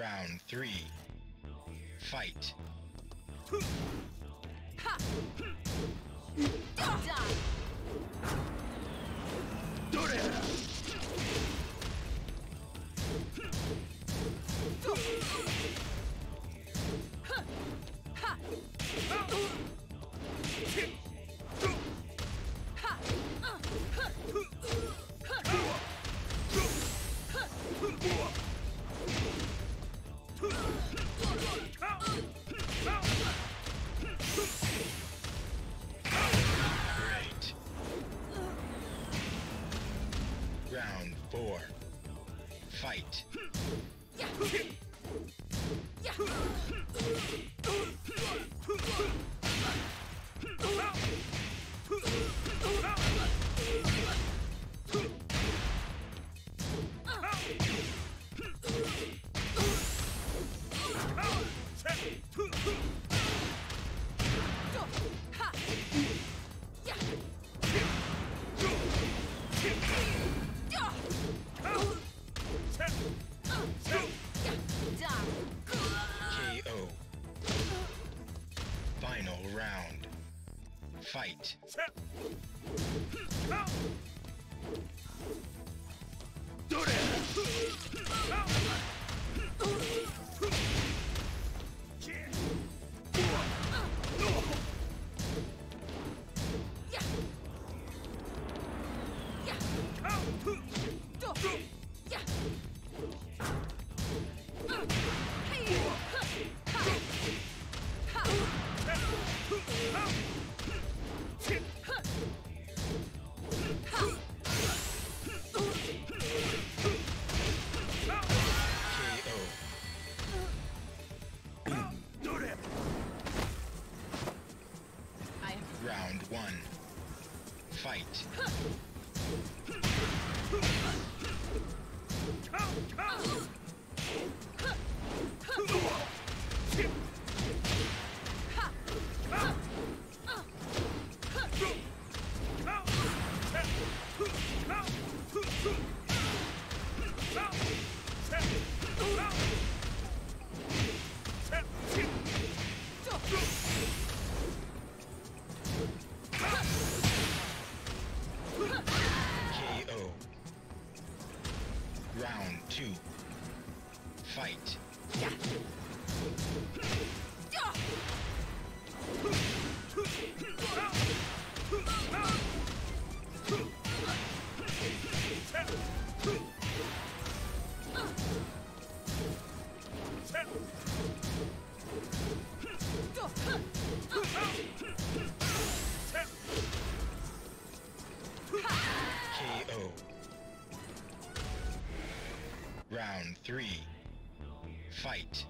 Round 3. Fight. Great. Round 4. Fight. KO. Final round. Fight. Round 1. Fight. KO. Round 2. Fight. KO. Round 3. Fight.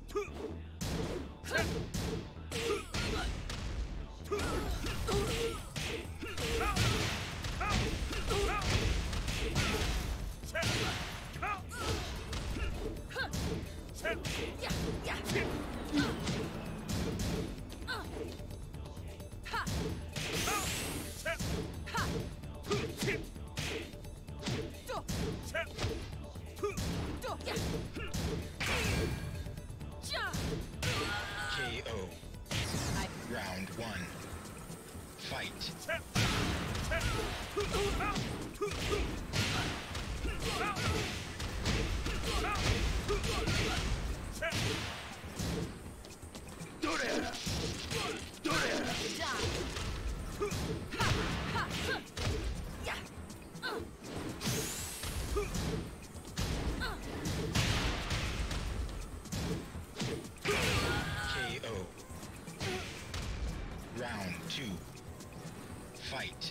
KO. Round 1. Fight. KO. Round 2. Fight.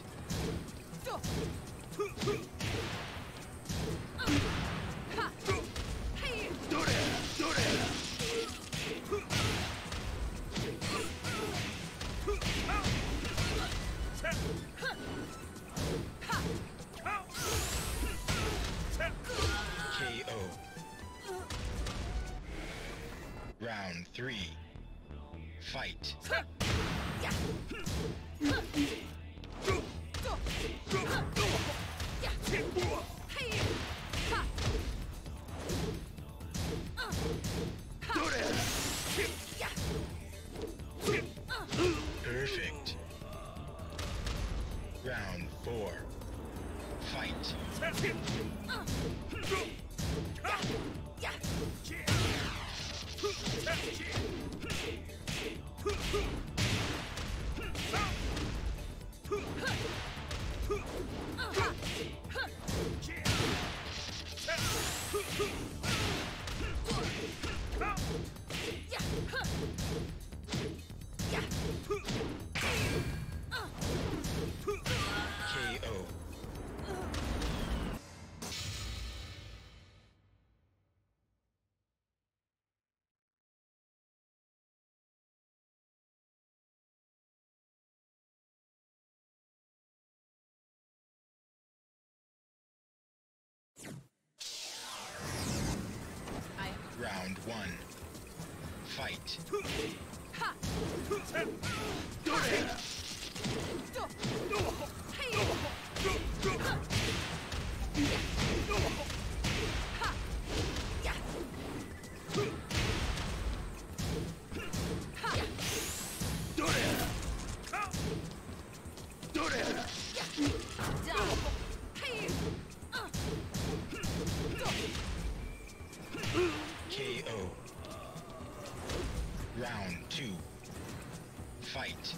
KO. Round 3. Fight. KO. Round 1. Fight. KO. Round 2. Fight.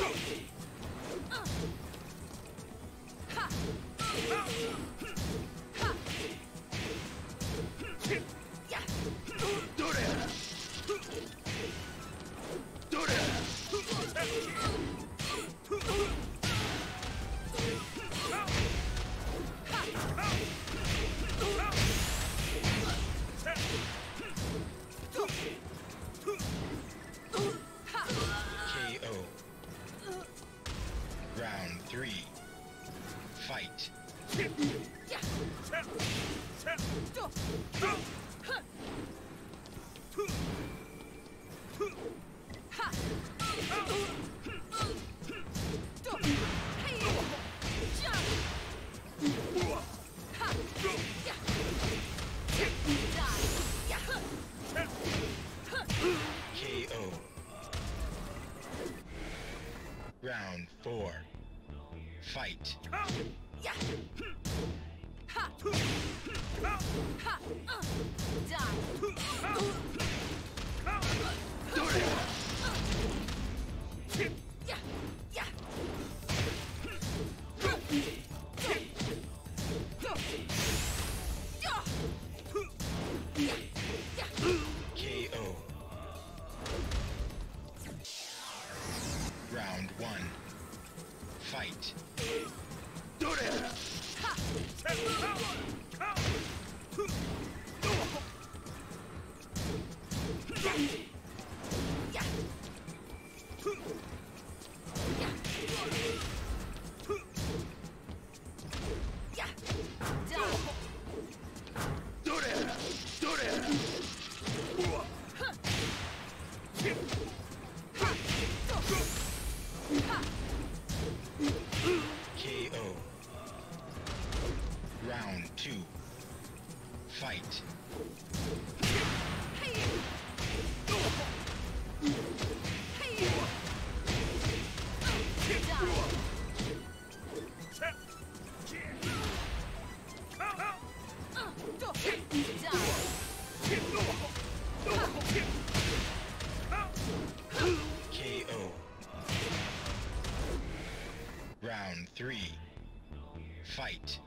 KO. Round 3. Fight. KO. Round 4. Fight. KO. Round 1. Fight. KO. Round 2. Fight. KO. Round 3. Fight.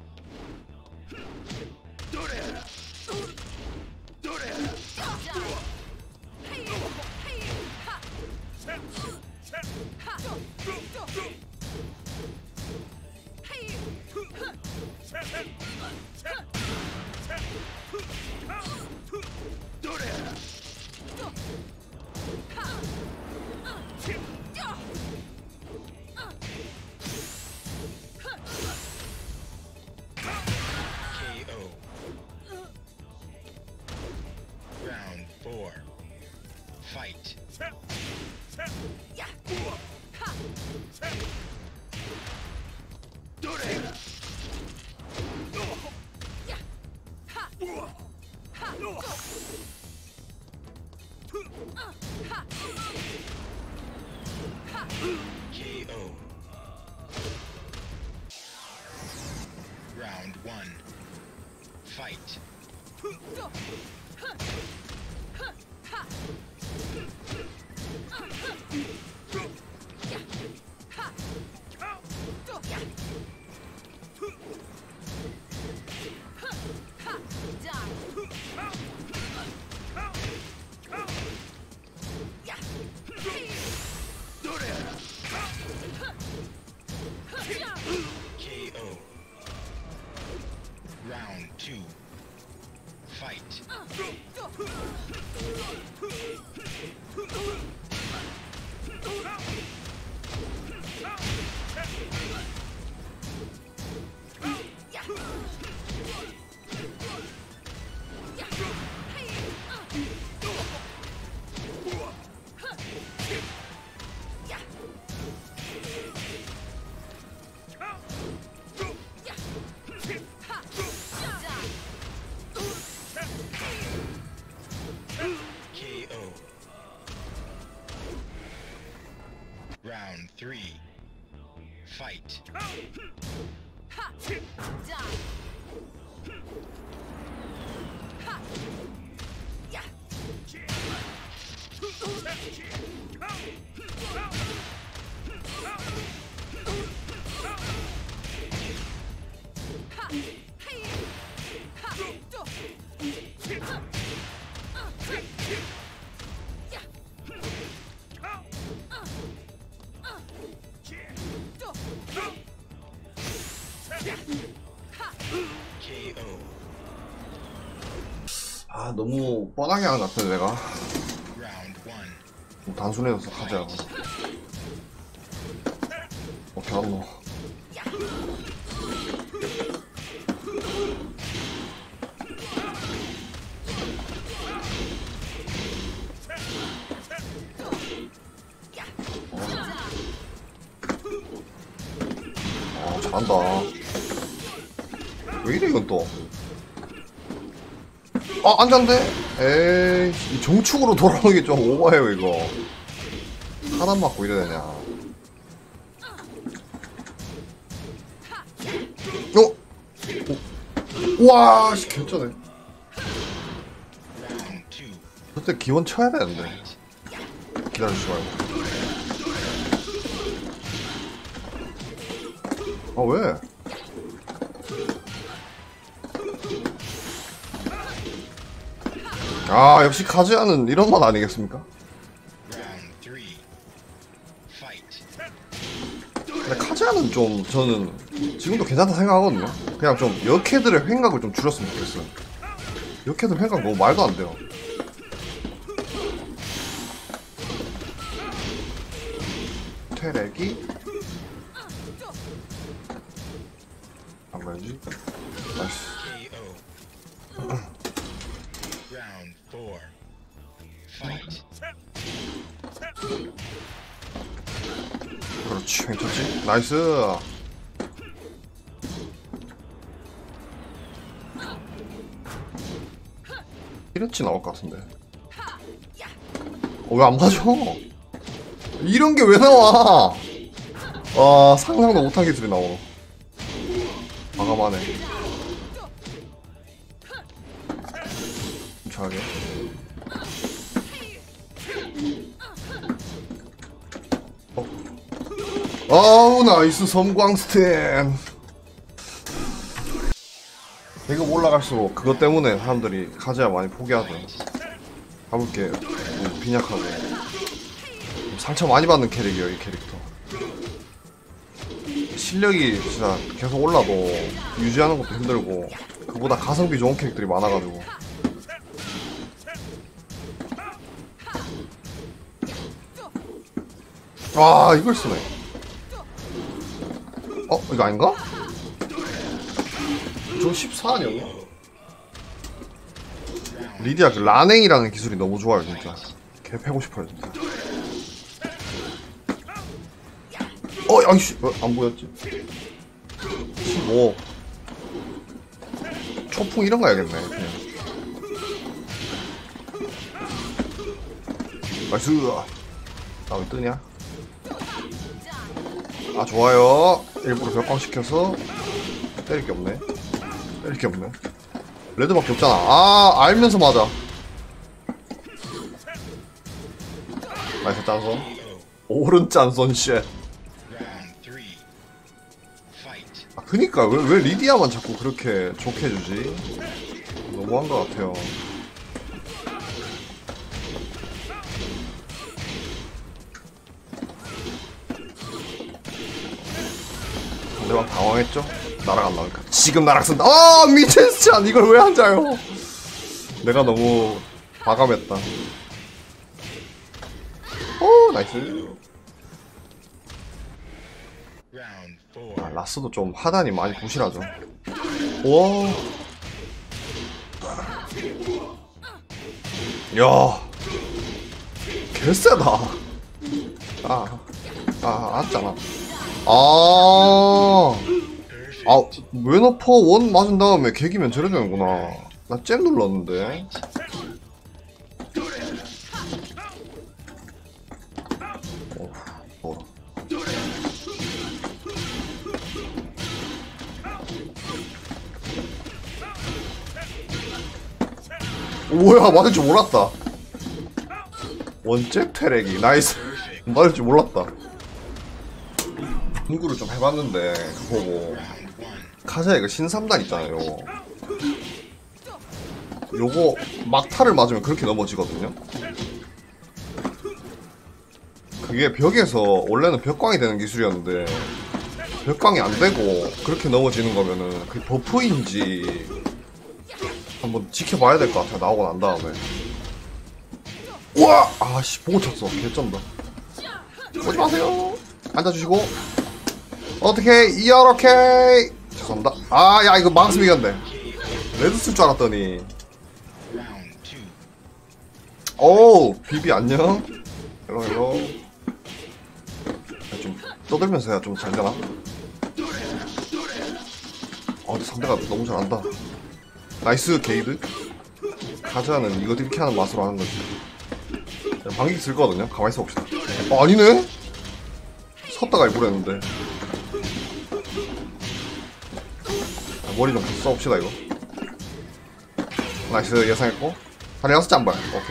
KO. Round 4. Fight. KO. Round 1. Fight. KO. Round 3. Fight. KO. 아 너무 뻔하게 하는 것 같은데 내가 Round 1. 좀 단순해져서 하자. 어떻게 하노? 잘한다. 왜 이래 이건 또? 아 안잔데? 에이 이 정축으로 돌아오는 게 좀 오버해요 이거. 하단 맞고 이래야 되냐? 어? 우와 씨 개쩌네. Round 2. 그때 기원 쳐야 되는데. 기다려주지 말고. 아 왜? 아 역시 카즈야는 이런 맛 아니겠습니까? Round 3. Fight. 근데 카즈야는 좀 저는 지금도 괜찮다 생각하거든요. 그냥 좀 역캐들의 횡각을 좀 줄였으면 좋겠어요. 역캐들 횡각 너무 말도 안 돼요. 퇴렉이 안 가야지. 나이스. KO. Round 4. Fight. 그렇지 괜찮지? 나이스. 이랬지 나올 것 같은데. 왜 안 맞아? 이런 게 왜 나와? 아 상상도 못한 기술이 나오노. 과감하네. 잘하게. 아우 나이스 섬광스텐. 계급 올라갈수록 그것 때문에 사람들이 카즈야 많이 포기하죠. 가볼게 뭐 빈약하고 상처 많이 받는 캐릭이에요 이 캐릭터. 실력이 진짜 계속 올라도 유지하는 것도 힘들고 그보다 가성비 좋은 캐릭들이 많아가지고. 아 이걸 쓰네. 어? 이거 아닌가? 저 14 아니었나? 리디아 그 라냉이라는 기술이 너무 좋아요 진짜. 개 패고 싶어요 진짜. 아이씨 안 보였지? 15 초풍 이런 거 해야겠네 그냥. 나이스. 나 왜 뜨냐? 아 좋아요. 일부러 벽광시켜서 때릴 게 없네. 때릴 게 없네. 레드밖에 없잖아. 아 알면서 맞아. 나이스 짠손. 오른 짠손 쉣. 아 그니까 왜 리디아만 자꾸 그렇게 좋게 해주지? 너무한 것 같아요. 상대방 당황했죠? 나락 안 나오니까 지금 나락 쓴다. 아 미친스찬 이걸 왜 앉아요? 내가 너무 과감했다. 오 나이스. Round 아, 4. 라스도 좀 하단이 많이 부실하죠. 와. 야. 개쎄다. 맞잖아. 웨너퍼 원 맞은 다음에 개기면 저래 되는구나. 나 잼 눌렀는데. 뭐라. 뭐야, 맞을 줄 몰랐다. 원잽 퇴레기 나이스. 맞을 줄 몰랐다. 공구를 좀 해봤는데 그거 보고 카자에 그 신삼단 있잖아요. 요거 막타를 맞으면 그렇게 넘어지거든요. 그게 벽에서 원래는 벽광이 되는 기술이었는데 벽광이 안 되고 그렇게 넘어지는 거면은 그게 버프인지 한번 지켜봐야 될 것 같아. 나오고 난 다음에. 우와! 아씨 보고 쳤어. 개쩐다. 오지 마세요. 앉아주시고. 어떻게 이렇게 죄송합니다. 야 이거 망스 이겼네. 레드 쓸 줄 알았더니. Round 2. 오 비비 안녕. 헬로. 좀 떠들면서 해야 좀 잘 되나? 근데 상대가 너무 잘한다. 나이스 게이드. 카자는 이거 이렇게 하는 맛으로 하는 거지. 방귀 쓸 거거든요. 가만히 있어 봅시다. 아니네? 섰다가 해보랬는데. 머리 좀 써봅시다 이거. 나이스 예상했고. 한 6장 발. 오케이.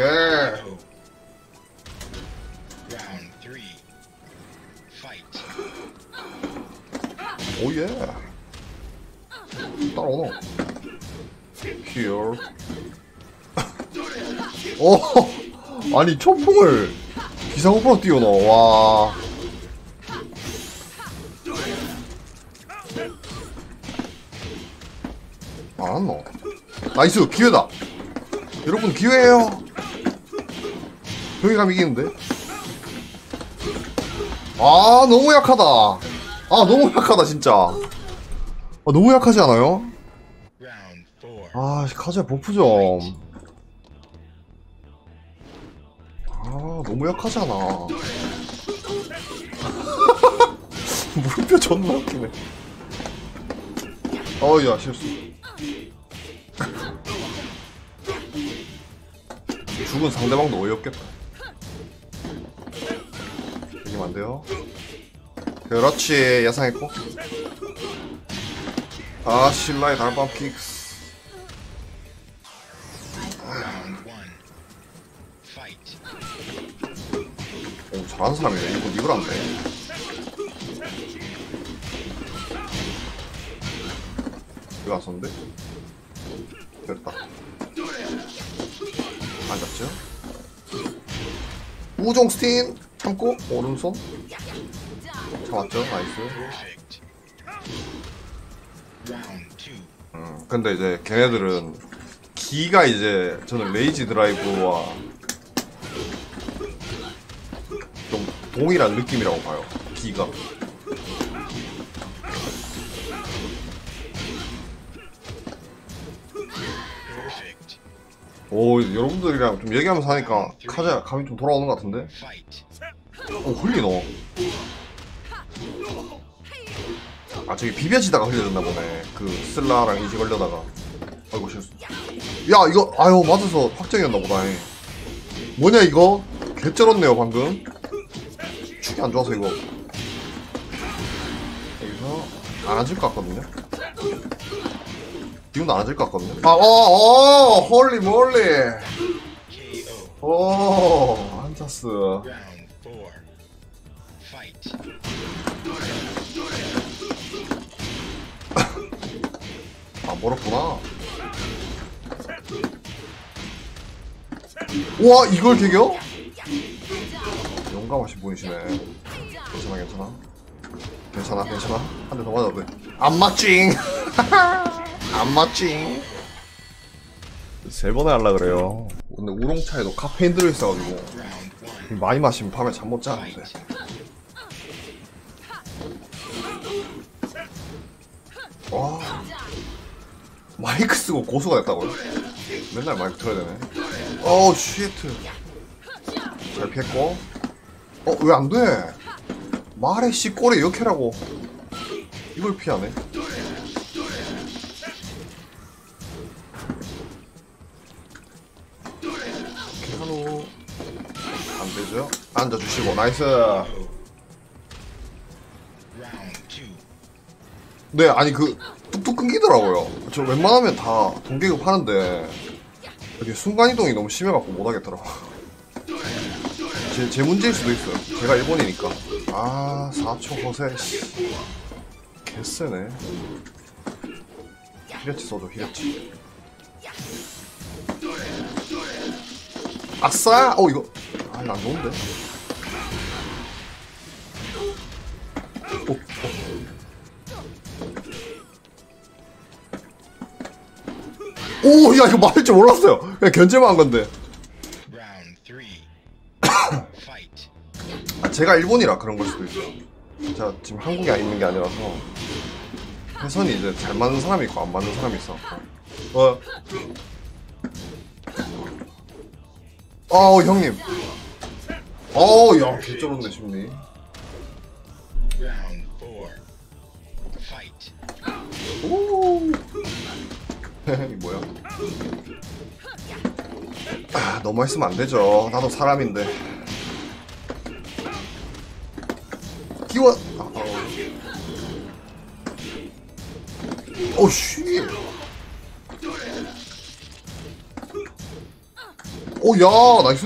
Round 3. Fight. 오예. 따라오노. 큐어. 아니 초풍을 기상호프로 띄워넣어. 와. 안왔노. 나이스 기회다. 여러분 기회예요. 여기 가면 이기는데. 너무 약하다. 너무 약하다 진짜. 너무 약하지 않아요? Round 4. 카자 버프 좀. 너무 약하잖아. 물음표 존나 웃기네. 야 실수. 죽은 상대방도 어이없겠다. 이기면 안 돼요. 그렇지 예상했고. 신라의 달밤 킥스. Round 1. Fight. 오 잘하는 사람이네. 이걸 안 돼. 이거 안 썼는데? 됐다. 앉았죠? 우종스틴 참고 오른손 잡았죠? 나이스. Perfect. Round 2. 근데 이제 걔네들은 기가 이제 저는 레이지 드라이브와 좀 동일한 느낌이라고 봐요. 기가. Perfect. 여러분들이랑 좀 얘기하면서 하니까 카자 감이 좀 돌아오는 것 같은데? Fight. 흘리노. 저기 비벼지다가 흘려졌나 보네. 그 슬라랑 이지 걸려다가. 아이고 실수. 야 이거 맞아서 확정이었나 보다. 뭐냐 이거? 개쩔었네요 방금. 축이 안 좋아서 이거. 여기서 안 앉을 것 같거든요. 지금도 안 앉을 것 같거든요. 홀리 몰리. KO. 앉았어. Round 4. Fight. 멀었구나. 우와 이걸 개겨? 용감하신 분이시네. 괜찮아. 한 대 더 맞아도 돼. 안 맞징. 안 맞징. 3번에 하려 그래요. 근데 우롱차에도 카페인 들어있어가지고 Round one. 많이 마시면 밤에 잠 못 자는데. 와, 마이크 쓰고 고수가 됐다고요? 맨날 마이크 틀어야 되네. 어우 쉣. 잘 피했고. 왜 안 돼? 말해 씨 꼬리 역해라고. 이걸 피하네. 계산호 안 되죠? 앉아주시고 나이스. Round two. 네, 아니 그 뚝뚝 끊기더라고요. 저 웬만하면 다 동계급 하는데 이게 순간이동이 너무 심해갖고 못하겠더라고. 제 문제일 수도 있어요. 제가 일본이니까. 아 4초 허세. 개쎄네. 히레치 써줘 히레치. 아싸! 이거 이거 안 좋은데? 야 이거 맞을 줄 몰랐어요. 그냥 견제만 한 건데. Round three. Fight. 제가 일본이라 그런 걸 수도 있어요. 제가 지금 한국에 있는 게 아니라서 해선이 이제 잘 맞는 사람이 있고 안 맞는 사람이 있어. 형님. 야 개쩔었네 심리. Round four. Fight. 오. 이 뭐야? 너무 했으면 안 되죠. 나도 사람인데. 기원. 씨. 야, 나이스.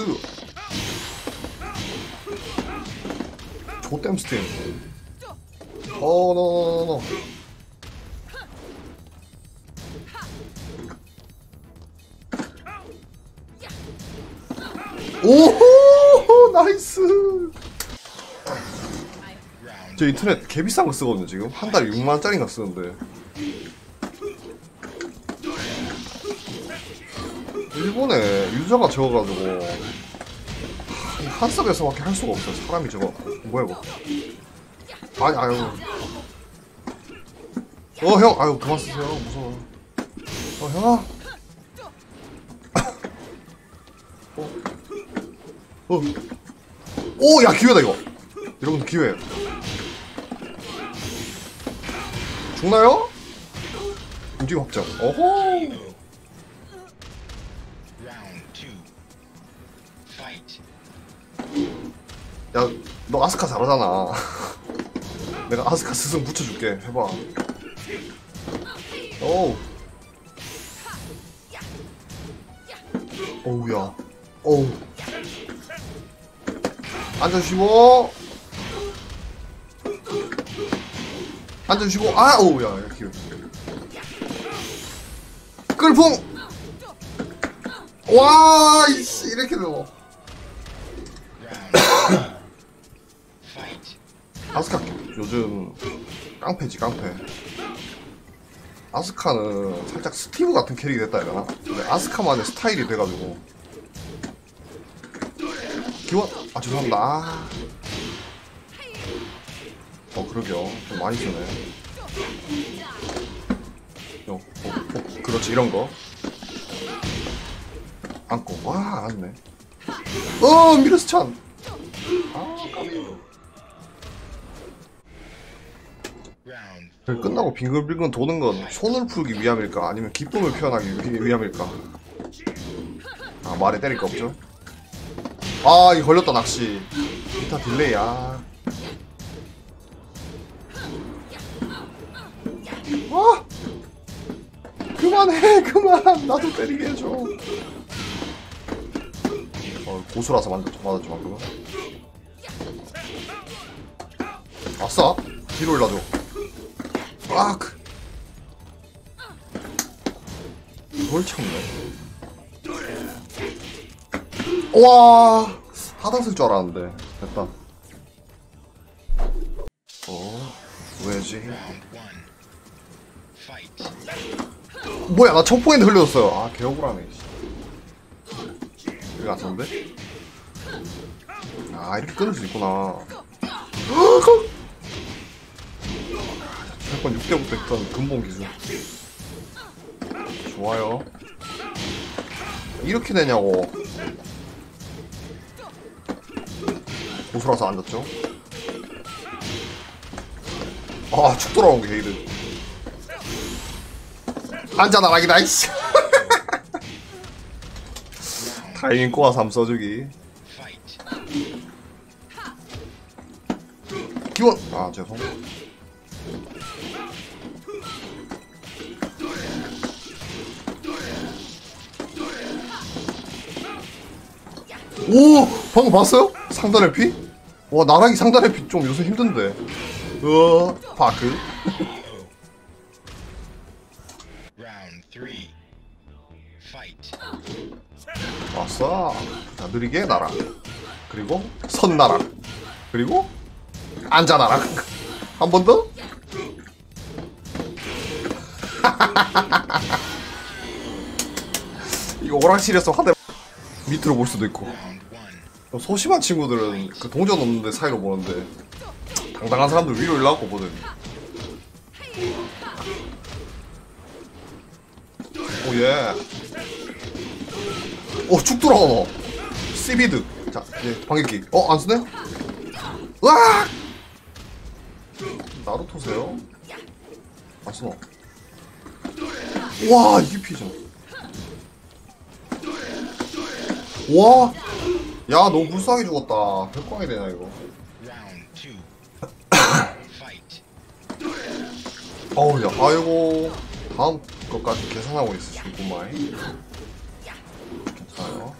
조땜 스팀. 노. 오호, 나이스. 저 인터넷 개 비싼 거 쓰거든요, 지금. 한 달에 6만원짜리인가 쓰는데. 일본에 유저가 적어가지고 한 섭에서밖에 할 수가 없어. 사람이 적어. 뭐야 이거? 아유. 형, 그만 쓰세요. 무서워. 형아. 야 기회다 이거. 여러분들 기회. 죽나요? 움직임 확정. 어호. 야, 너 아스카 잘하잖아. 내가 아스카 스승 붙여줄게. 해봐. 야. 앉아주시고. 야, 기회. 끌풍! 와, 이씨, 이렇게 되고. 아스카 요즘 깡패지 깡패. 아스카는 살짝 스티브 같은 캐릭이 됐다 해야 되나? 근데 아스카만의 스타일이 돼가지고. 기원. 죄송합니다. 그러게요. 좀 많이 쓰네. 그렇지 이런거 안고. 안 왔네. 미르스찬. 까비. 끝나고 빙글빙글 도는 건 손을 풀기 위함일까? 아니면 기쁨을 표현하기 위함일까? 말에 때릴 거 없죠? 이거 걸렸다 낚시. 기타 딜레이야. 그만해 그만. 나도 때리게 해줘. 고수라서 맞았죠 방금은. 아싸. 뒤로 올라줘. 이걸 참네. 와, 하단 쓸 줄 알았는데. 됐다. 왜지? 뭐야, 나 첫 포인트 흘려줬어요. 개억울하네. 이거 같은데? 아 이렇게 끊을 수 있구나. 철권 6대부터 했던 근본 기술. 좋아요. 이렇게 되냐고. 고수라서 앉았죠. 아 축 돌아온 게 헤이드. 앉아 나락이다 이씨. 타이밍 꼬아서 한번 써주기. 기원! 아 죄송. 오! 방금 봤어요? 상단의 피? 와 나락이 상단의 피 좀 요새 힘든데. 파크. Round 3. Fight. 왔어. 자 느리게 나락. 그리고 선 나락. 그리고 앉아 나락. 한 번 더. 이거 오락실에서 한 대 밑으로 볼 수도 있고. Round 1. 소심한 친구들은 그 동전 없는데 사이로 보는데 당당한 사람들 위로 올라가고 보거든. 오예. 쭉 돌아오노. 시비드. 자 이제 방귀기. 안 쓰네? 으악! 나루토세요? 안 쓰노. 와 이게 피잖아. 와. 야 너무 불쌍하게 죽었다. 백광이 되냐 이거. Round 2. Fight. 어우야 아이고 다음 것까지 계산하고 있으시구만. 괜찮아요.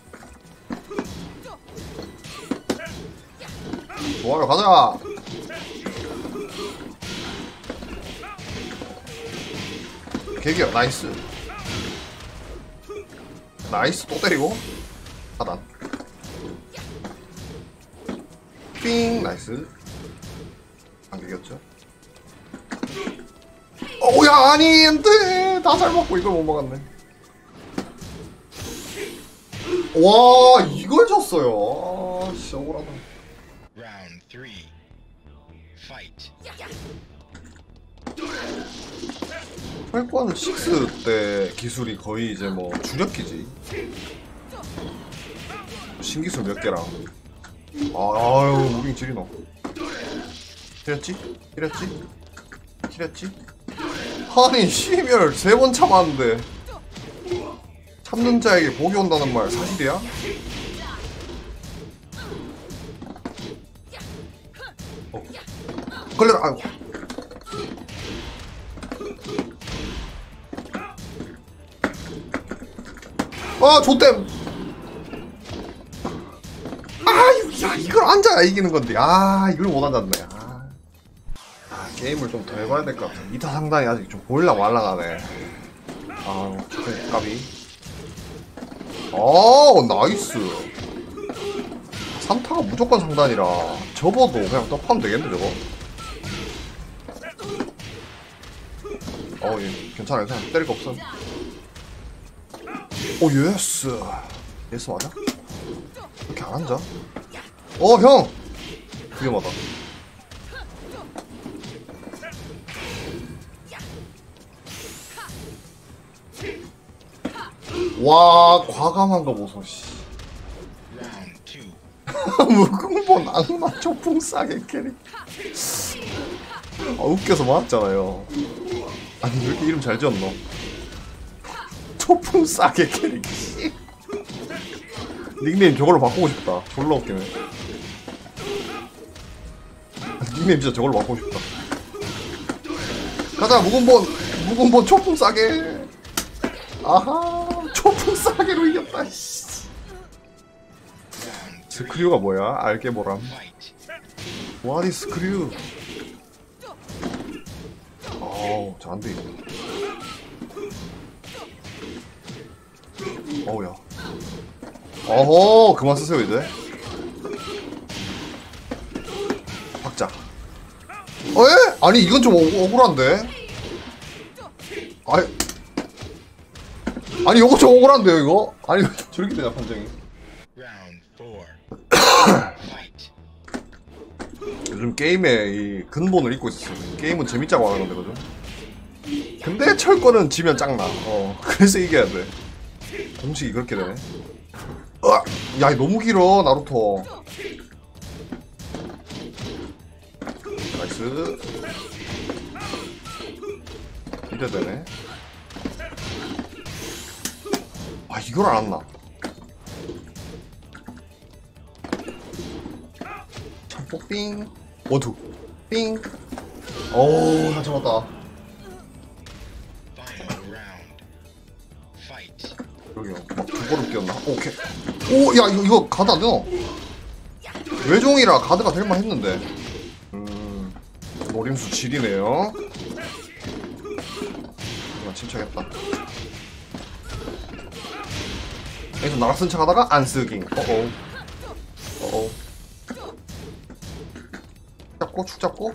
좋아요 가자. 개기야 나이스. 나이스 또 때리고 하단 삥 나이스. 안 되겠죠? 오야 아니 안돼. 다 잘 먹고 이걸 못 먹었네. 와 이걸 졌어요. 아 진짜 억울하다. Round 3. Fight. 활과는 6 때 기술이 거의 이제 뭐 주력기지. 신기술 몇 개랑. 아유 무빙 지리노. 힐했지? 힐했지? 힐했지? 아니 심혈 3번 참았는데 참는 자에게 복이 온다는 말 사실이야? 걸려라. 아이고. 좆댐. 야 이걸 앉아야 이기는 건데. 이걸 못 앉았네. 게임을 좀 더 해봐야 될 것 같아. 2타 상단이 아직 좀 보일라 말라가네. 조금 까비. 나이스. 3타가 무조건 상단이라 접어도 그냥 떡하면 되겠는데 저거. 예, 괜찮아 때릴 거 없어. 예스. 예스 맞아? 왜 이렇게 안 앉아? 형! 위험하다. 와 과감한 거 보소 씨. Round 2. 무궁본 악마 초풍 싸게 캐릭. 웃겨서 맞았잖아요. 아니 왜 이렇게 이름 잘 지었노? 초풍 싸게 캐릭. 닉네임 저걸로 바꾸고 싶다. 졸라 웃기네. 닉네임 진짜 저걸로 바꾸고 싶다. 가자 묵은본 초풍 싸게. 아하 초풍 싸게로 이겼다. 스크류가 뭐야? 알게 뭐람. What is 스크류? 잘 안돼. 어우야. 어허 그만 쓰세요 이제. 박자. 에? 아니 이건 좀 억울한데. 아니 요거 좀 억울한데요 이거? 아니 저렇게 되냐 판정이. Round 4. Fight. 요즘 게임의 이 근본을 잊고 있었어. 게임은 재밌자고 하는 건데, 그죠? 근데 철권은 지면 짱나. 그래서 이겨야 돼. 공식이 그렇게 되네. 야, 이거 너무 길어, 나루토. 나이스. 이래 되네. 아, 이걸 안 왔나? 참폭 삥. 원투. 삥. 어우, 나 잡았다. Final round. Fight. 여기요. 막 두 번을 뛰었나? 오케이. 오, 야, 이거 가드 안 되노? 외종이라 가드가 될만 했는데. 노림수 질이네요. 이거 침착했다. 여기서 나락 쓴 척 하다가 안 쓰기. 어어. 잡고, 축 잡고.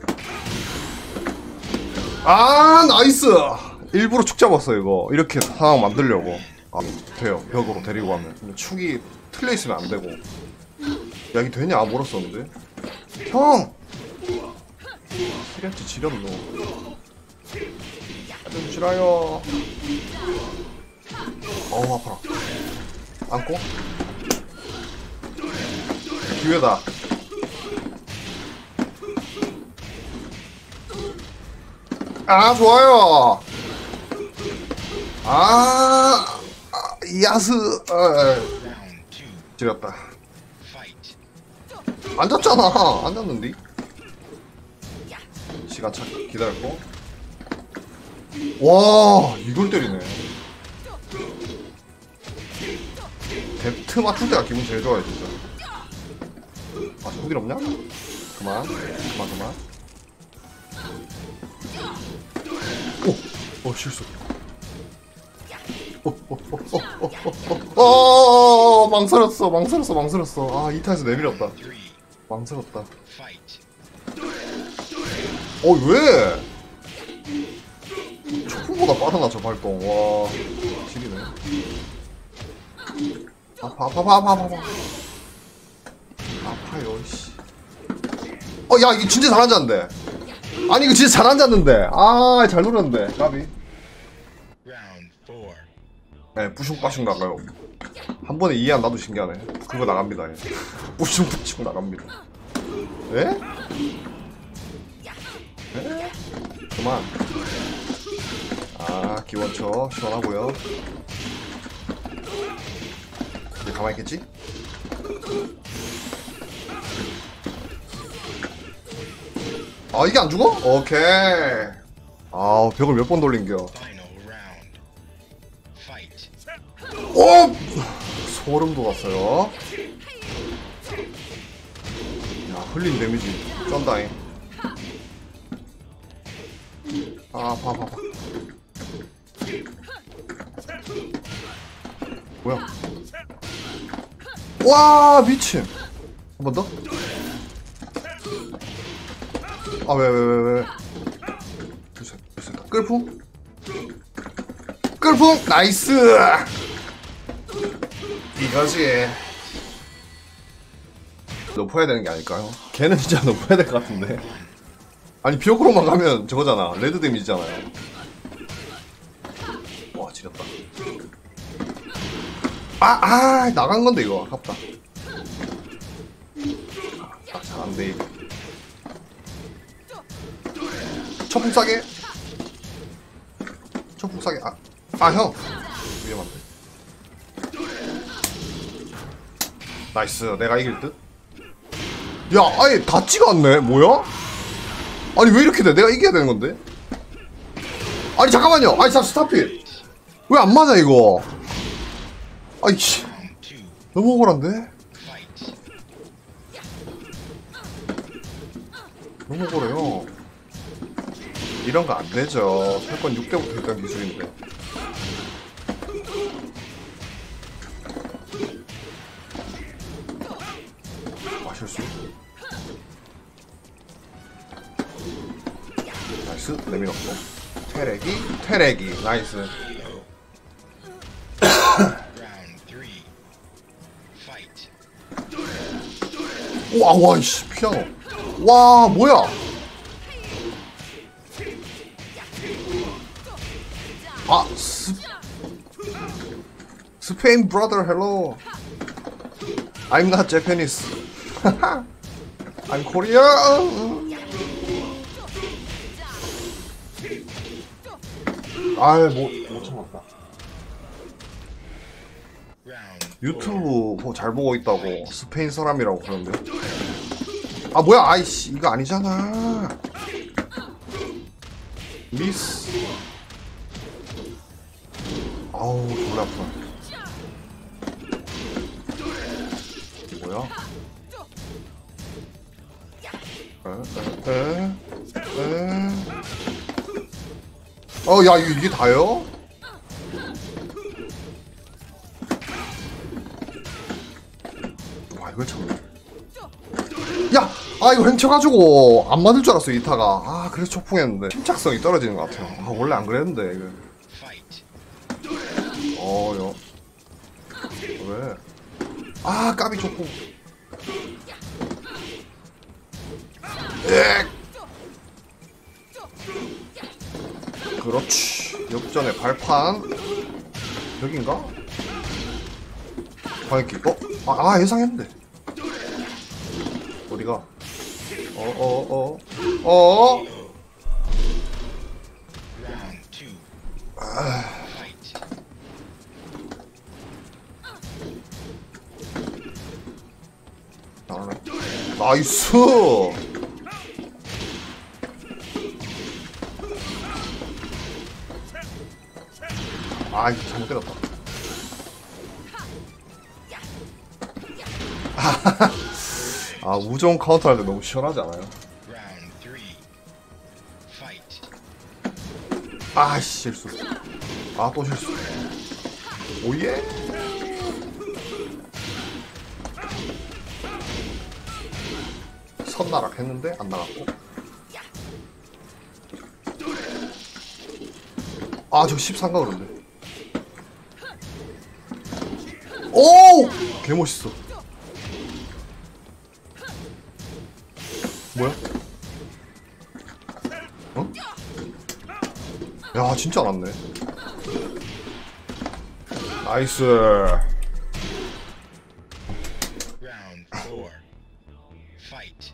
아, 나이스! 일부러 축 잡았어, 이거. 이렇게 상황 만들려고. 아, 돼요. 벽으로 데리고 가면. 근데 축이 틀려있으면 안 되고. 야, 이게 되냐? 멀었었는데. 형! 시리한테 지렸노. 좀 싫어요. 어우, 아파라. 안고. 기회다. 아, 좋아요. 야스. Round 2. 지렸다. Fight. 앉았잖아. 앉았는데. 시간 차 기다렸고. 와, 이걸 때리네. 데프트 맞출 때가 기분 제일 좋아요, 진짜. 아, 소질 없냐? 그만. 오, 실수. 망설였어. 아, 2타에서 내밀었다. 3. 망설였다. Fight. 왜? 초풍보다 빠르나, 저 발동. 와, 지리네. 아파요, 씨. 야, 이거 진짜 잘 앉았는데. 아니, 이거 진짜 잘 앉았는데. 아, 잘 노렸는데. 까비. Round 4. 네, 뿌슝빠슝 나가요. 한 번에 이해 안 나도 신기하네. 그거 나갑니다. 예. 뿌슝뿌슝 나갑니다. 에? 그만. 아, 기원쳐. 시원하고요. 이제 가만히 있겠지? 아, 이게 안 죽어? 오케이. 아, 벽을 몇 번 돌린겨. Final round. Fight. 오! 소름 돋았어요. 야, 흘린 데미지 쩐다잉. 아, 아파. 뭐야? 와, 미친. 한 번 더? 아, 왜. 둘셋. 끌풍? 나이스! 이거지. 높아야 되는 게 아닐까요? 걔는 진짜 높아야 될 것 같은데. 아니, 벽으로만 가면 저거잖아. 레드 데미지잖아요. 와, 지렸다. 나간 건데, 이거. 아깝다. 잘안돼, 이거. 초풍 싸게. 형. 위험한데. 나이스. 내가 이길 듯? 야, 아예 닿지가 않네. 뭐야? 아니, 왜 이렇게 돼? 내가 이겨야 되는 건데? 아니, 잠깐만요. 아니, 스탑핏. 왜 안 맞아, 이거? 아이씨. Round 2. 너무 억울한데? Fight. 너무 억울해요. 이런 거 안 되죠. 철권 6대부터 있던 기술인데. 실수. 나이스. 내밀었고. 퇴레기. 나이스. Round 3. Fight. 와, 이씨, 피아노. 와, 뭐야? 아, 스페인 브라더, 헬로. I'm not Japanese. I'm Korean. 아이, 못 참았다. Round. 유튜브 잘 보고 있다고 스페인 사람이라고 그러는데. 아, 뭐야? 아이씨, 이거 아니잖아. 미스. 아우, 졸라 아프다. 뭐야? 야, 이게 다요? 와, 이걸 참네. 야! 이거 횡쳐가지고 안 맞을 줄 알았어, 이타가. 그래서 초풍했는데. 침착성이 떨어지는 것 같아요. 원래 안 그랬는데, 이거. Fight. 왜? 까비 초풍. 그렇지. 역전의 발판. 여긴가? 방역기. 예상했는데. 어디가? Round 2. Fight. 나오네. 나이스! 이거 잘못 때렸다. 우정 카운터 할 때 너무 시원하지 않아요? Round 3. Fight. 실수. 또 실수. 오예? 선나락 했는데 안 나갔고. 저 13가 그런데. 오! 개멋있어. 뭐야? 야, 진짜 안 왔네. 나이스. Round 4. Fight.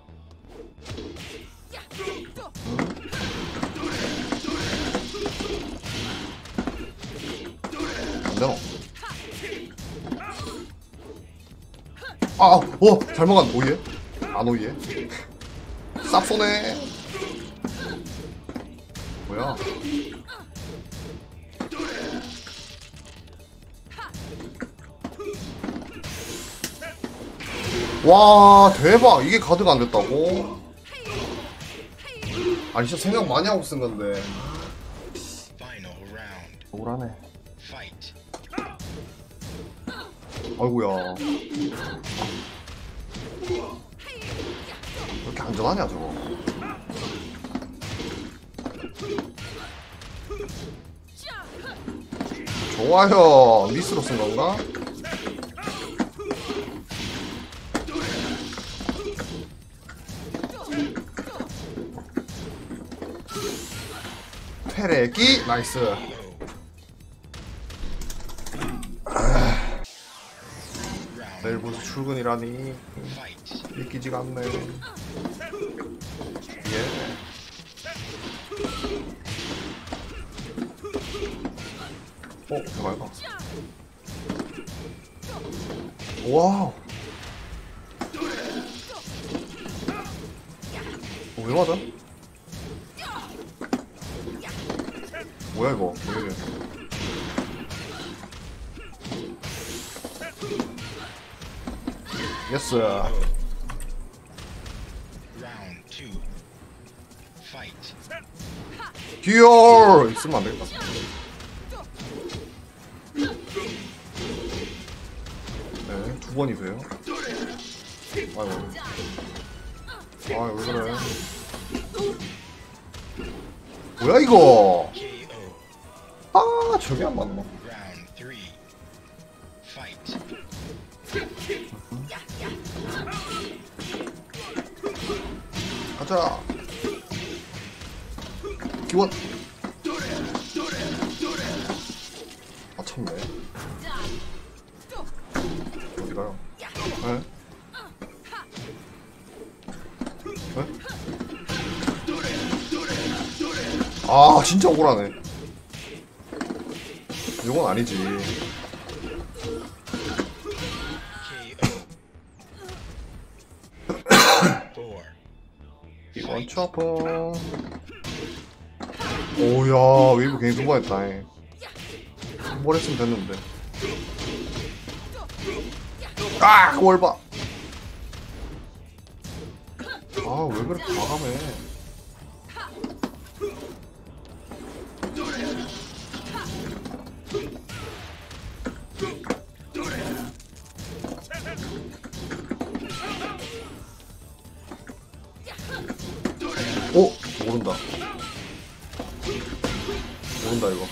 안 되노? 잘 먹었네. 오예? 안 오예? 쌉소네. 뭐야? 와, 대박. 이게 가드가 안 됐다고? 진짜 생각 많이 하고 쓴 건데. Final round. 억울하네. Fight. 아이고야. 왜 이렇게 안전하냐, 저거. 좋아요. 미스로 쓴 건가? 테레기 나이스. 내일 벌써 출근이라니 Fight. 믿기지가 않네. 예. 대박이다. 와우. 왜 맞아? 뭐야 이거? 왜 이래? 예스. Round 2. Fight. 듀얼 있으면 안 되겠다. 네, 두 번이세요. 아이고. 왜 그래? 뭐야 이거? KO. 저게 안 맞나? Round 3. Fight. 가자. 기원. 아 참네. 어디 가요? 에? 에? 아 진짜 억울하네. 이건 아니지. 이건 쳐퍼. 오야 웨이브 괜히 두번했다. 한 번 했으면 됐는데. 아 월바. 아 왜 그렇게 과감해. 오! 모른다. 모른다 이거.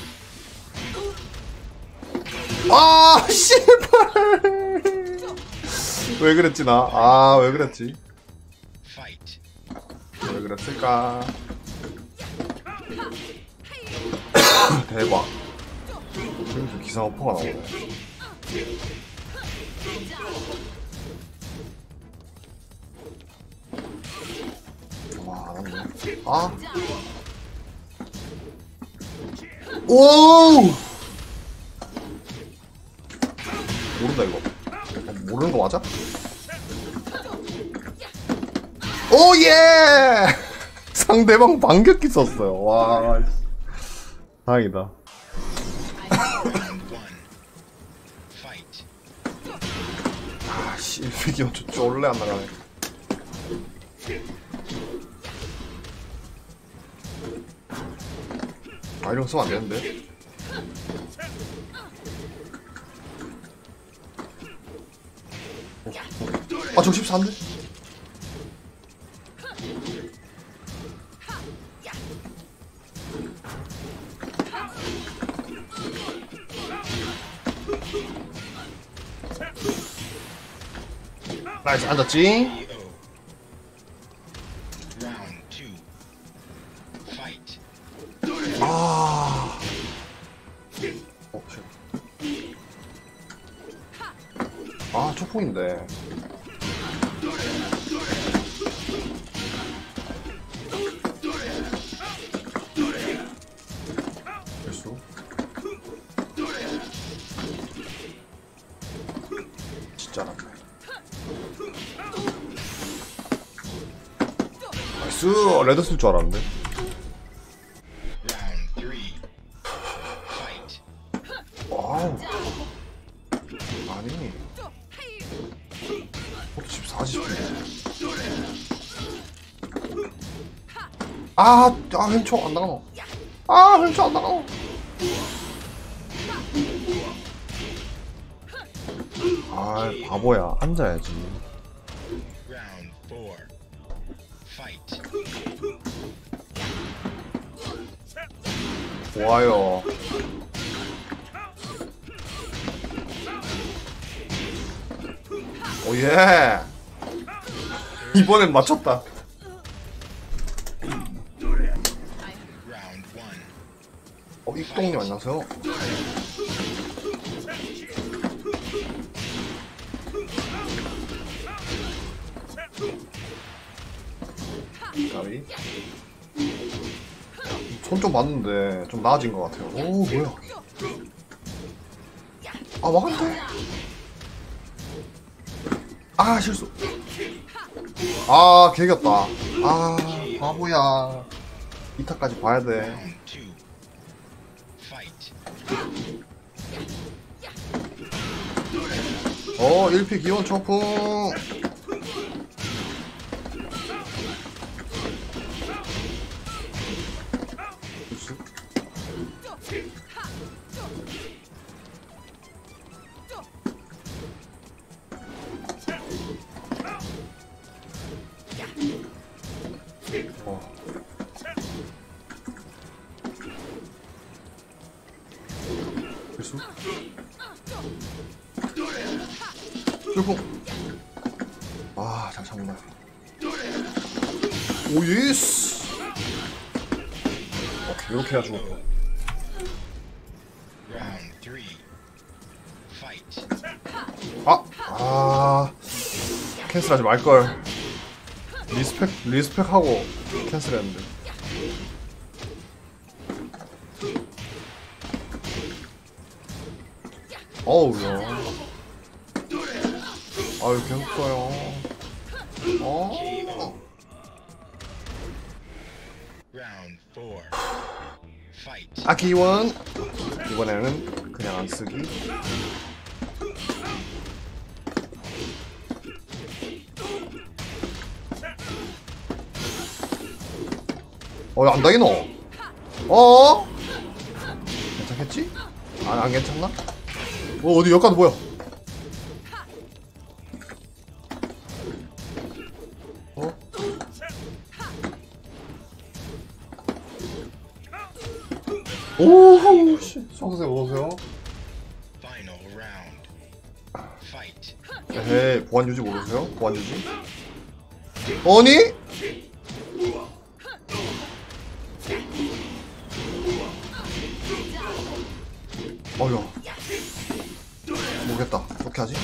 아 씨발. 왜 그랬지 나? 아 왜 그랬지? 왜 그랬을까? 대박. 지금 기상 어퍼가 나오네. 와, 안 왔네. 아. 오! 모른다, 이거. 모르는 거 맞아? 오, 예! 상대방 반격기 썼어요. 와. 다행이다. 아, 씨, 일픽이 저 쫄래 안 나가네. 아, 이런 거 쓰면 안 되는데. 아, 저 14인데? 나이스, 앉았지? 아. 쉣. 아, 초풍인데. 실수. 진짜 낫네. 나이스! 레드 쓸 줄 알았는데. 와우. 아니. 14, 10분. 왼쪽 안 나가노. 왼쪽 안 나가노. 바보야. 앉아야지. 좋아요. 오예. 이번엔 맞췄다. 익동님 안녕하세요. 가위. 손 좀 맞는데 좀 나아진 것 같아요. 오 뭐야? 막았네. 실수. 개겼다. 바보야. 2타까지 봐야 돼. 1피 기원 초풍. 실수. 초풍. 잘 참는다. 오 예스. 오케이 이렇게 해야 죽어. Round 3. Fight. 캔슬하지 말걸. 리스펙하고 캔슬했는데. 어우야. 아유 계속 써요. Round 4. Fight. 아기원. 이번에는 그냥 안 쓰기. 안 당해 너. 괜찮겠지? 안 괜찮나? 어디 여기까지 뭐야? 오, 씨, 수학생 어서오세요. Final round. Fight. 에헤이, 보안 유지 모르세요? 보안 유지? 아니? 어휴. 모르겠다. 어떻게 하지?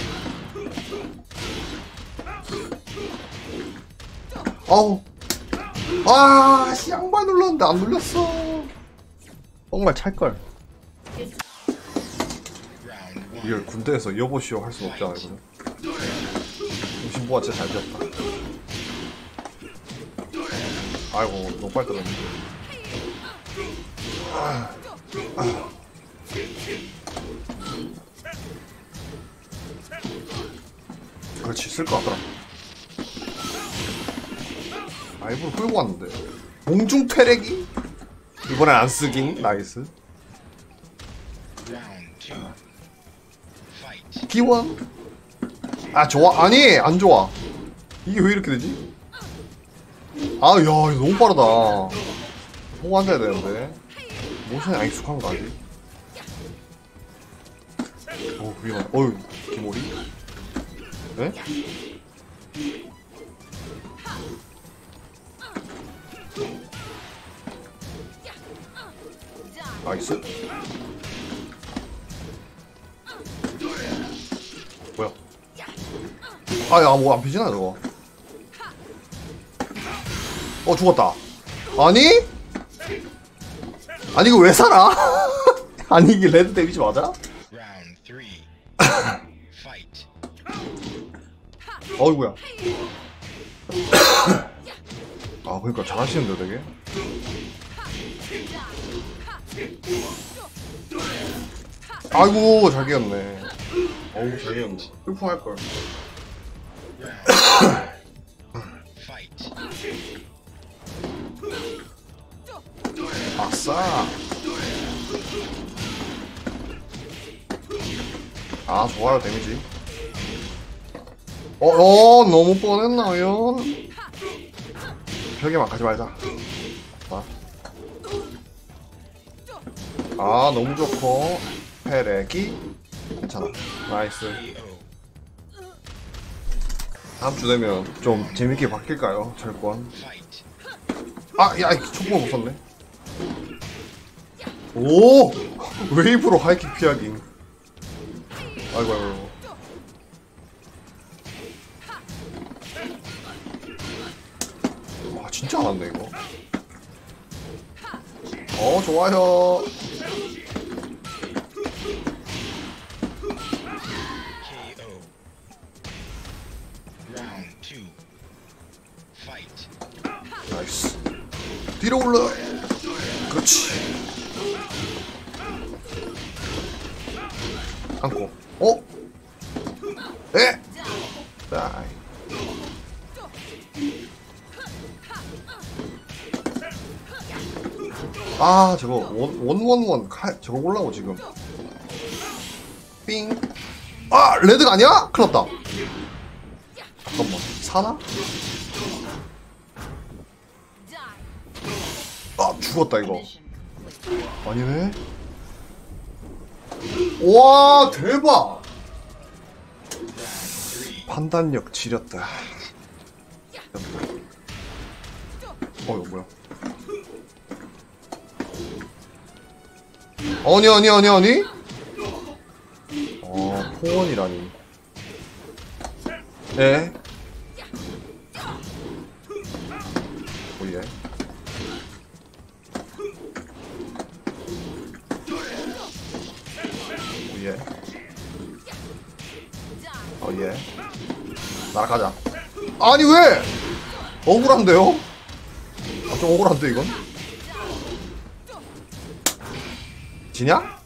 아우. 씨, 양발 눌렀는데 안 눌렸어. 정말 찰걸. Round 1. 이걸 군대에서 이어보시오 할 순 없잖아요, 그죠? 신부가 진짜 잘 되었다. 아이고, 너무 빨리 떨어졌네. 그렇지, 쓸 것 같더라. 일부러 끌고 왔는데. 공중 퇴래기? 이번엔 안 쓰긴. 나이스. Round 2. Fight. 기원. 좋아. 아니, 안 좋아. 이게 왜 이렇게 되지? 야, 이거 너무 빠르다. 보고 앉아야 되는데. 모션이 안 익숙한가, 아직? 위험하다. 어휴, 기모리? 네? 나이스. 뭐야? 야, 뭐 안 피지나, 저거. 죽었다. 아니, 이거 왜 살아? 아니, 이게 레드 데미지 맞아? Round 3. Fight. 어이구야. 그러니까 잘하시는데 되게. 아이고 잘 이겼네. 어우 잘 이겼네. 뿔풍할걸. Fight. 아싸. 좋아요 데미지. 너무 뻔했나요? 벽에만 가지 말자. 너무 좋고 패레기 괜찮아. 나이스. 다음 주 되면 좀 재밌게 바뀔까요? 철권. 야, 촉구가 못 썼네. 오! 웨이브로 하이킥 피하기. 아이고. 진짜 안 왔네, 이거. 좋아요. KO. Round 2. Fight. 나이스. 뒤로 올라. 그렇지. 안고. 에? 다이. 저거 원원원 저거 올라고 지금. 삥. 레드가 아니야? 큰일 났다. 잠깐만. 사나? 죽었다 이거. 아니네. 와 대박. 판단력 지렸다. 이거 뭐야? 아니? 포원이라니. 네. 오예. 오예. 오예. 날아가자. 아니 왜? 억울한데요? 아, 좀 억울한데 이건? 지냐?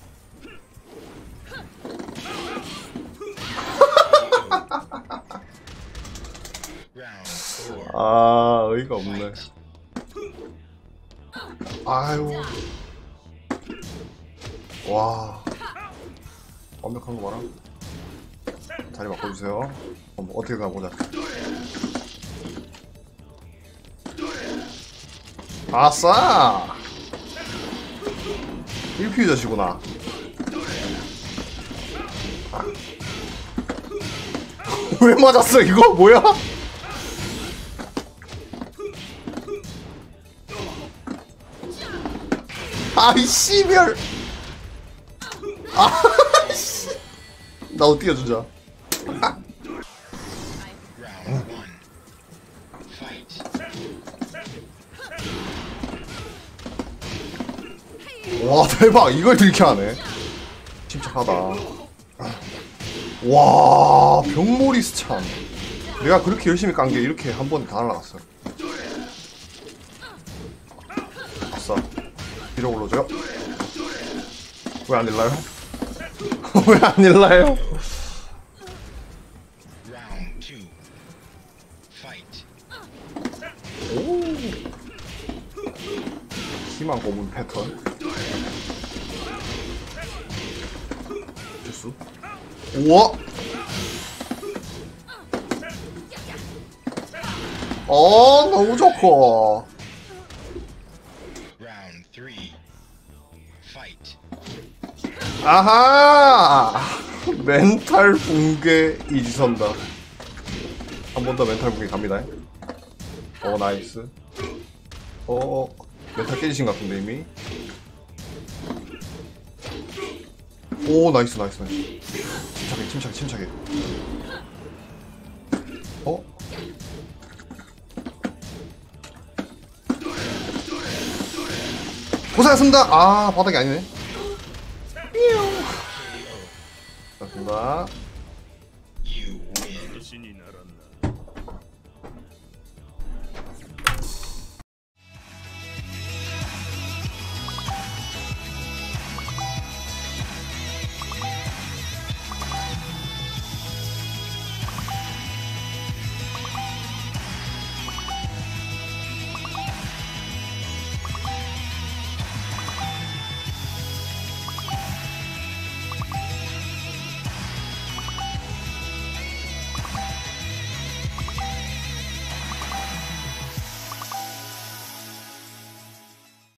Round 4. 아 어이가 없네. Fight. 아유. 와. 완벽한 거 봐라. 자리 바꿔주세요. 어떻게 가보자. 아싸! 1피 유저시구나. 아. 왜 맞았어 이거? 뭐야? 아이 씨별. 아씨. 나도 뛰어주자. Round 1. Fight. 와 대박 이걸 이렇게 하네. 침착하다. 와 병몰이 스찬. 내가 그렇게 열심히 깐 게 이렇게 한 번에 다 날라갔어. 아싸. 뒤로 올라줘요. 왜 안 일나요? 왜 안 일나요? Round 2. Fight. 오. 희망 고문 패턴. 실수. 우와. 너무 좋고. Round 3. Fight. 아하. 멘탈 붕괴 이지선다. 한 번 더 멘탈 붕괴 갑니다. 나이스. 멘탈 깨지신 것 같은데 이미. 오 나이스. 침착해. 고생하셨습니다. 아 바닥이 아니네. 고생하셨습니다. You win. 死にならんな。